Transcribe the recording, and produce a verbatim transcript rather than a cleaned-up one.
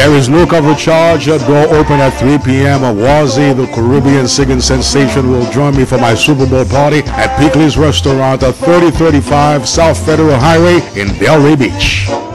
There is no cover charge. Door open at three p m Wazzy, the Caribbean singing sensation, will join me for my Super Bowl party at Peakley's Restaurant at thirty thirty-five South Federal Highway in Delray Beach.